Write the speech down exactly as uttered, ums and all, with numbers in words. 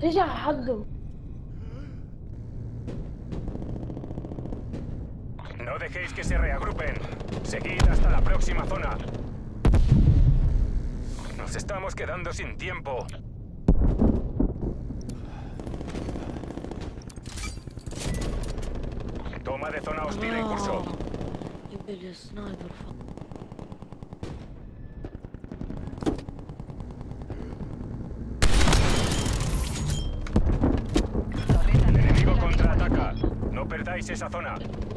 ايش حظه؟ No dejéis que se reagrupen. Seguid hasta la próxima zona. Nos estamos quedando sin tiempo. Toma de zona hostil en curso. يبي السنايبر فوق. El enemigo contraataca. No perdáis esa zona.